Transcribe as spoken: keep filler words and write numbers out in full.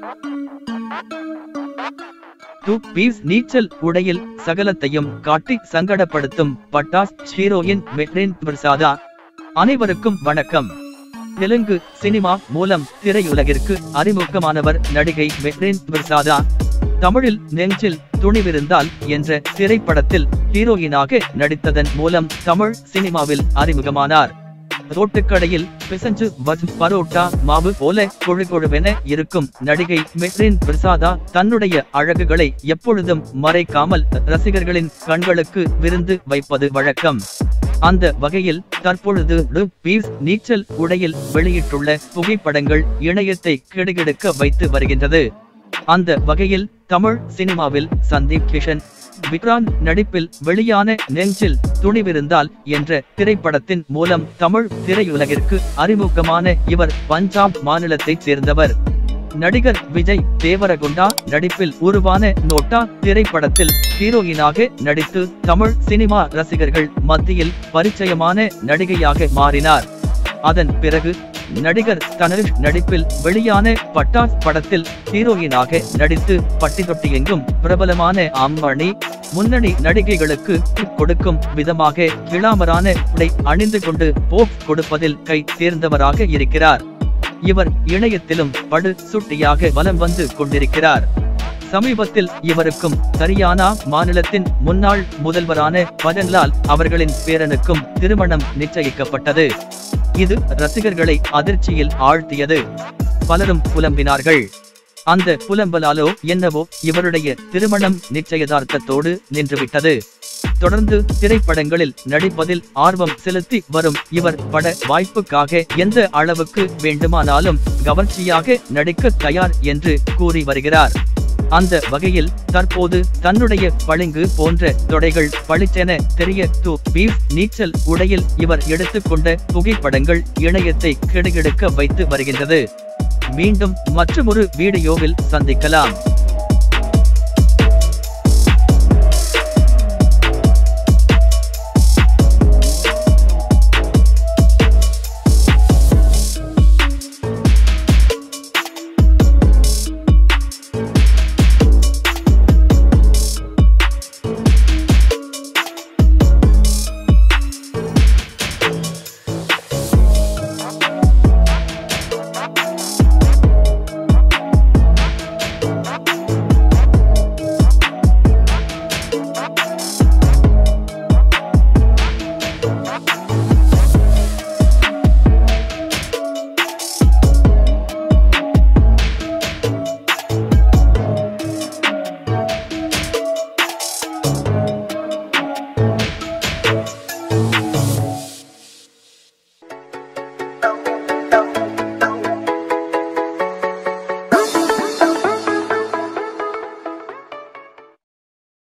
Two piece நீச்சல் உடையில் சகலத்தையும் காட்டி சங்கடப்படுத்தும் பட்டாஸ் ஹீரோயின் மெஹ்ரீன் பிர்சாதா. அனைவருக்கும் வணக்கம். தெலுங்கு சினிமா மூலம் திரையுலகிற்கு அறிமுகமானவர் நடிகை மெஹ்ரீன் பிர்சாதா. தமிழில் நெஞ்சில் துணிவிருந்தால் என்ற திரைப்படத்தில் ஹீரோயினாக நடித்ததன் மூலம் தமிழ் சினிமாவில் அறிமுகமானார். ரோட்டுக்கடையில் பிசைஞ்சு வரும் பரோட்டா மாவு போல கொழு கொழுவென இருக்கும் நடிகை மெஹ்ரீன் பிர்சாதா தன்னுடைய அழகுகளை எப்பொழுதும் மறைக்காமல் ரசிகர்களின் கண்களுக்கு விருந்து வைப்பது வழக்கம். அந்த வகையில் தற்பொழுது டூ பீஸ் நீச்சல் உடையில் வெளியிட்டுள்ள புகைப்படங்கள் இணையத்தை கிடுகிடுக்க வைத்து வருகின்றது. அந்த வகையில் தமிழ் சினிமாவில் சந்தீப் கிஷன் விக்ராந்த் நடிப்பில் வெளியான நெஞ்சில் துணிவிருந்தால் என்ற திரைப்படத்தின் மூலம் தமிழ் திரையுலகிற்கு அறிமுகமான இவர் பஞ்சாப் மாநிலத்தைச் சேர்ந்தவர். நடிகர் விஜய் தேவரகுண்டா நடிப்பில் உருவான நோட்டா திரைப்படத்தில் ஹீரோயினாக நடித்து தமிழ் சினிமா ரசிகர்கள் மத்தியில் பரிச்சயமான நடிகையாக மாறினார். அதன் பிறகு நடிகர் தனுஷ் நடிப்பில் வெளியான பட்டாஸ் படத்தில் ஹீரோயினாக நடித்து பட்டிதொட்டி எங்கும் பிரபலமான அம்மணி முன்னணி நடிகைகளுக்கு கொடுக்கும் விதமாக கிளாமரான உடை அணிந்து கொண்டு போப் கொடுப்பதில் கை தேர்ந்தவராக இருக்கிறார். இவர் இணையத்திலும் படு சுட்டியாக வலம் வந்து கொண்டிருக்கிறார். சமீபத்தில் இவருக்கும் ஹரியானா மாநிலத்தின் முன்னாள் முதல்வரான பஜன்லால் அவர்களின் பேரனுக்கும் திருமணம் நிச்சயிக்கப்பட்டது. இது ரசிகர்களை அதிர்ச்சியில் ஆழ்த்தியது. பலரும் புலம்பினார்கள். அந்த புலம்பலாலோ என்னவோ இவருடைய திருமணம் நிச்சயதார்த்தத்தோடு நின்றுவிட்டது. தொடர்ந்து திரைப்படங்களில் நடிப்பதில் ஆர்வம் செலுத்தி வரும் இவர் பட வாய்ப்புக்காக எந்த அளவுக்கு வேண்டுமானாலும் கவர்ச்சியாக நடிக்க தயார் என்று கூறி வருகிறார். அந்த வகையில் தற்போது தன்னுடைய பளிங்கு போன்ற தொடைகள் பளிச்சென தெரிய டூ பீஸ் நீச்சல் உடையில் இவர் எடுத்துக்கொண்ட புகைப்படங்கள் இணையத்தை கிடுகிடுக்க வைத்து வருகின்றது. மீண்டும் மற்றொரு வீடியோவில் சந்திக்கலாம்.